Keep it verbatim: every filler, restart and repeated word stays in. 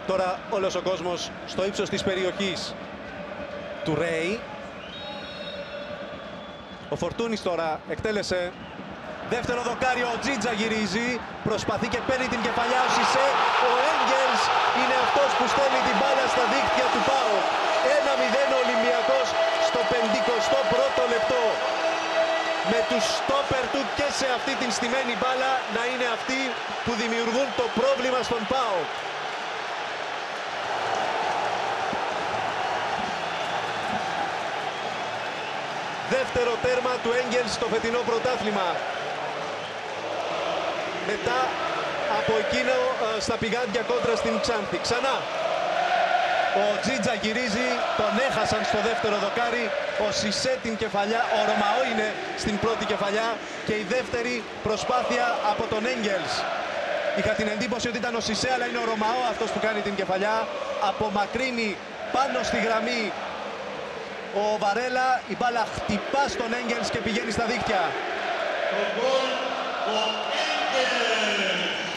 Τώρα όλος ο κόσμος στο ύψος της περιοχής του Ρέι. Ο Φορτούνης τώρα εκτέλεσε. Δεύτερο δοκάριο, ο Τζίτζα γυρίζει. Προσπαθεί και παίρνει την κεφαλιά ο Σισέ. Ο Έγγελς είναι αυτός που στέλνει την μπάλα στα δίκτυα του ΠΑΟΚ. ένα μηδέν ο Ολυμπιακός στο πενηκοστό πρώτο λεπτό. Με τους στόπερ του και σε αυτή την στημένη μπάλα να είναι αυτοί που δημιουργούν το πρόβλημα στον ΠΑΟΚ. Δεύτερο τέρμα του Έγγελς στο φετινό πρωτάθλημα. Μετά από εκείνο στα πηγάδια κόντρα στην Ξάνθη. Ξανά ο Τζίτζα γυρίζει, τον έχασαν στο δεύτερο δοκάρι. Ο Σισέ την κεφαλιά, ο Ρωμαό είναι στην πρώτη κεφαλιά και η δεύτερη προσπάθεια από τον Έγγελς. Είχα την εντύπωση ότι ήταν ο Σισέ, αλλά είναι ο Ρωμαό αυτός που κάνει την κεφαλιά. Απομακρύνει πάνω στη γραμμή ο Βαρέλα, η μπάλα χτυπά στον Έγγελς και πηγαίνει στα δίκτυα. Το γκολ, ο Έγγελς.